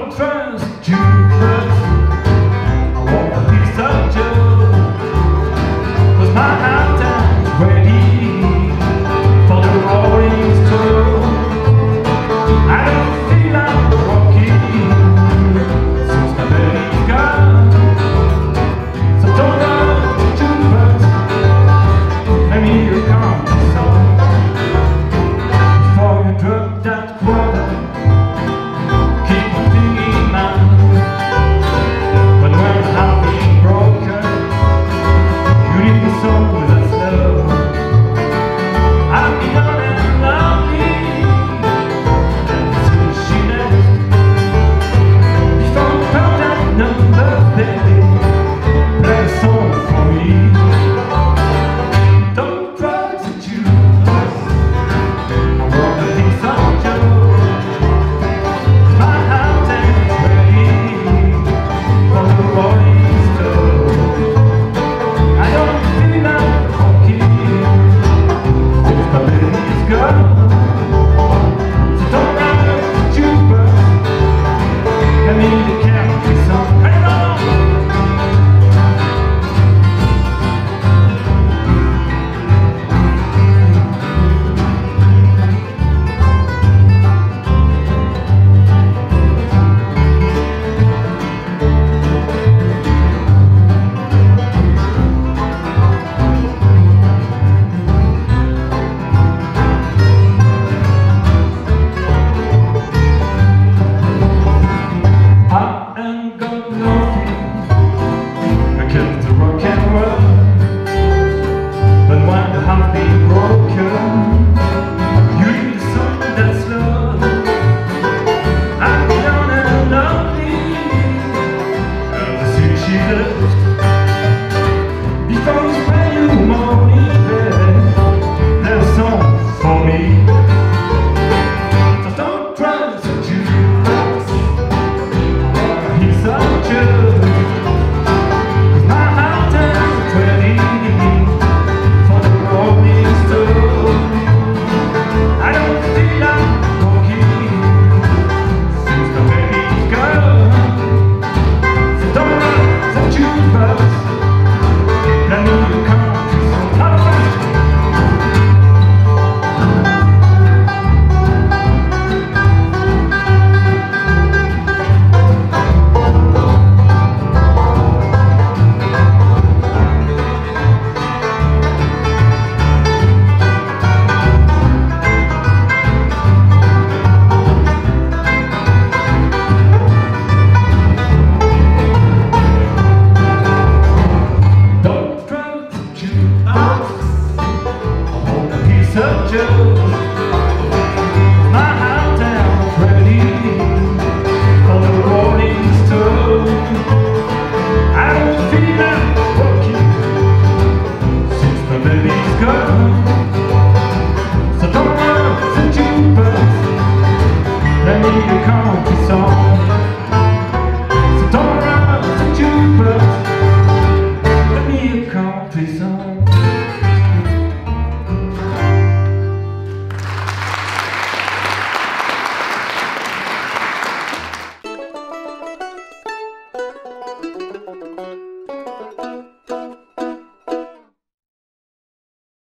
don't trust you, but I want a piece of Joe, 'cause my heart is ready for the rolling stone. I don't feel like walking since my belly's gone, so don't trust you, but maybe you come some before you drop that quarter. But when I'm being broken, you need the soul with